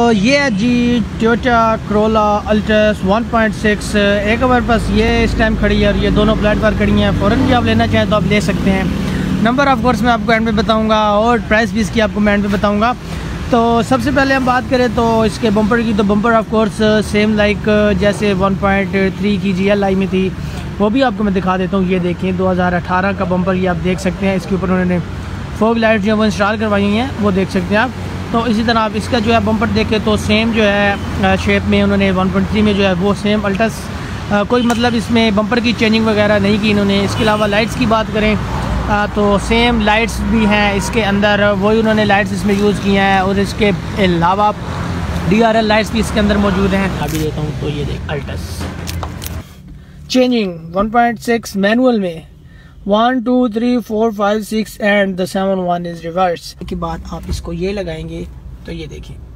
ये है जी Toyota Corolla Altis 1.6। एक हमारे पास ये इस टाइम खड़ी है और ये दोनों प्लेटफार्म खड़ी हैं। फ़ौरन भी आप लेना चाहें तो आप ले सकते हैं। नंबर ऑफ कोर्स मैं आपको एंड में बताऊंगा और प्राइस भी इसकी आपको मैं एंड में बताऊंगा। तो सबसे पहले हम बात करें तो इसके बम्पर की, तो bumper of course same like जैसे 1.3 की GLI में थी वो भी आपको मैं दिखा देता हूँ। ये देखें 2018 का बम्पर ये आप देख सकते हैं। इसके ऊपर उन्होंने फॉग लाइट जो है वो इंस्टॉल करवाई हुई हैं, वो देख सकते हैं आप। तो इसी तरह आप इसका जो है बम्पर देखें तो सेम जो है शेप में उन्होंने 1.3 में जो है वो सेम अल्टस, कोई मतलब इसमें बम्पर की चेंजिंग वगैरह नहीं की इन्होंने। इसके अलावा लाइट्स की बात करें तो सेम लाइट्स भी हैं इसके अंदर, वही उन्होंने लाइट्स इसमें यूज़ की हैं। और इसके अलावा DRL लाइट्स भी इसके अंदर मौजूद हैं। अभी देता हूँ तो ये देख अल्टस चेंजिंग 1.6 मैनुअल में 1 2 3 4 5 6 एंड द 7 1 इज रिवर्स के बाद आप इसको ये लगाएंगे तो ये देखिए